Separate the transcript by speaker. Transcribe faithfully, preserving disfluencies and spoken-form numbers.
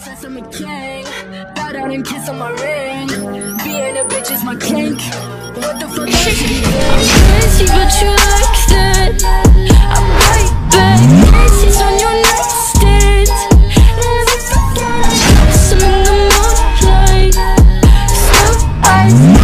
Speaker 1: princess, I'm a king. Bow down and kiss on my ring. Being a bitch is my kink. What the fuck else you think?
Speaker 2: Crazy, but you like that. I'm right back. Macy's on your nightstand. Never forget I kiss 'em in the moonlight. Still I